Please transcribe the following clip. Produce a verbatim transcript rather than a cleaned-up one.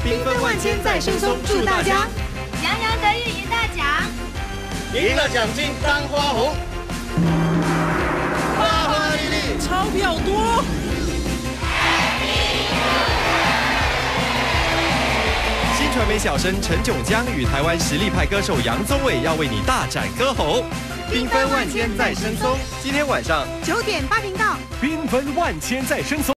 缤纷万千在升菘，祝大家洋洋得意赢大奖， 赢了奖金当花红，花花绿绿， 钞票多。新传媒小生陈炯江与台湾实力派歌手杨宗纬要为你大展歌喉，缤纷万千在升菘。今天晚上九点八频道， 缤纷万千在升菘。